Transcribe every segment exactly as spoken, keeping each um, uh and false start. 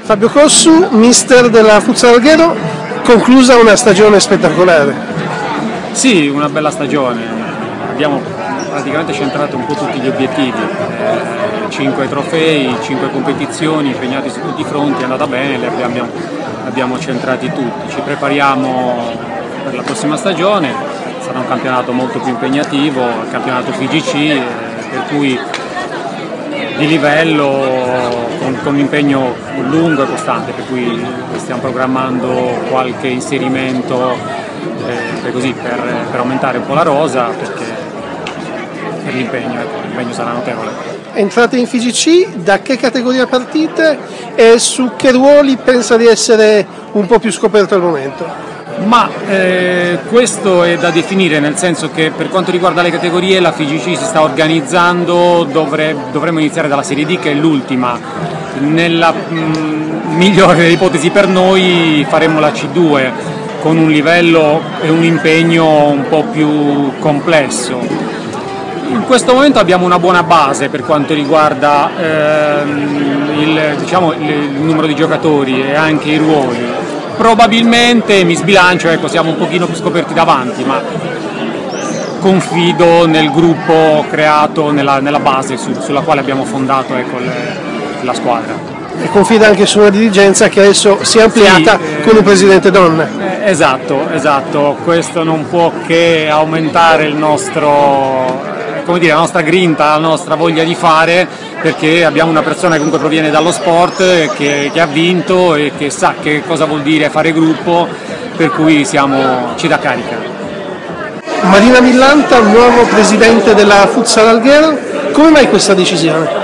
Fabio Cossu, mister della Futsal Alghero, conclusa una stagione spettacolare. Sì, una bella stagione, abbiamo praticamente centrato un po' tutti gli obiettivi, eh, cinque trofei, cinque competizioni, impegnati su tutti i fronti, è andata bene, li abbiamo, abbiamo centrati tutti, ci prepariamo per la prossima stagione, sarà un campionato molto più impegnativo, il campionato F I G C, eh, per cui di livello, con, con un impegno lungo e costante, per cui stiamo programmando qualche inserimento eh, per, così, per, per aumentare un po' la rosa, perché per l'impegno, ecco, l'impegno sarà notevole. Entrate in F I G C, da che categoria partite e su che ruoli pensa di essere un po' più scoperto al momento? Ma eh, questo è da definire, nel senso che per quanto riguarda le categorie la F I G C si sta organizzando, dovre, dovremmo iniziare dalla Serie D che è l'ultima, nella mh, migliore delle ipotesi per noi faremo la C due con un livello e un impegno un po' più complesso. In questo momento abbiamo una buona base per quanto riguarda ehm, il, diciamo, il, il numero di giocatori e anche i ruoli. Probabilmente mi sbilancio, ecco, siamo un pochino più scoperti davanti, ma confido nel gruppo creato, nella, nella base su, sulla quale abbiamo fondato, ecco, le, la squadra. E confida anche su una dirigenza che adesso si è ampliata, sì, eh, con un presidente donna. Eh, esatto, esatto, questo non può che aumentare il nostro, come dire, la nostra grinta, la nostra voglia di fare, perché abbiamo una persona che comunque proviene dallo sport, che, che ha vinto e che sa che cosa vuol dire fare gruppo, per cui siamo, ci dà carica. Marina Millanta, nuovo presidente della Futsal Alghero, come mai questa decisione?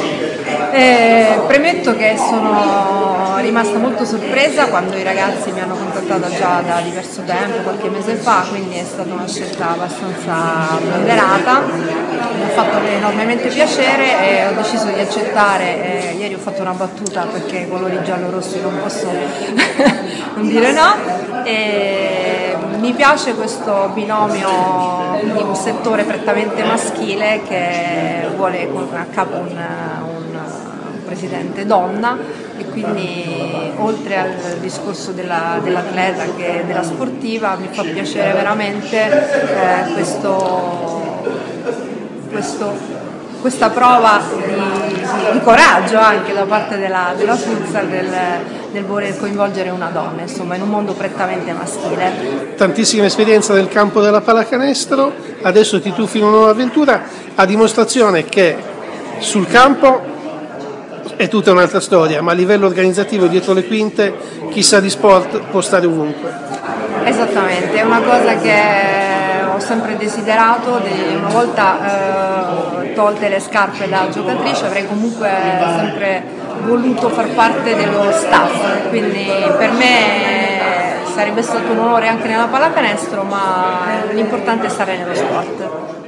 Eh, premetto che sono rimasta molto sorpresa quando i ragazzi mi hanno contattata già da diverso tempo, qualche mese fa, quindi è stata una scelta abbastanza ponderata, mi ha fatto enormemente piacere e ho deciso di accettare. Eh, ieri ho fatto una battuta perché i colori giallo-rossi non posso non dire no, e mi piace questo binomio di un settore prettamente maschile che vuole a capo un, un presidente donna, e quindi oltre al discorso della, dell'atleta che della sportiva mi fa piacere veramente eh, questo, questo, questa prova di, di, di coraggio anche da parte della, della futsal del, del voler coinvolgere una donna, insomma, in un mondo prettamente maschile. Tantissima esperienza nel campo della pallacanestro, adesso ti tuffi in una nuova avventura, a dimostrazione che sul campo è tutta un'altra storia, ma a livello organizzativo dietro le quinte chi sa di sport può stare ovunque. Esattamente, è una cosa che ho sempre desiderato, una volta eh, tolte le scarpe da giocatrice avrei comunque sempre voluto far parte dello staff, quindi per me sarebbe stato un onore anche nella pallacanestro, ma l'importante è stare nello sport.